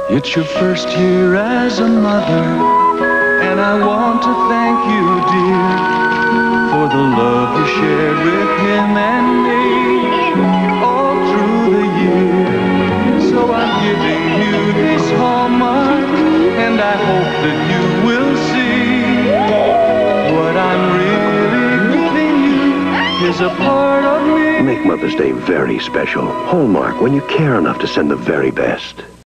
It's your first year as a mother, and I want to thank you, dear, for the love you shared with him and me all through the year. So I'm giving you this Hallmark, and I hope that you will see what I'm really giving you is a part of me. Make Mother's Day very special. Hallmark, when you care enough to send the very best.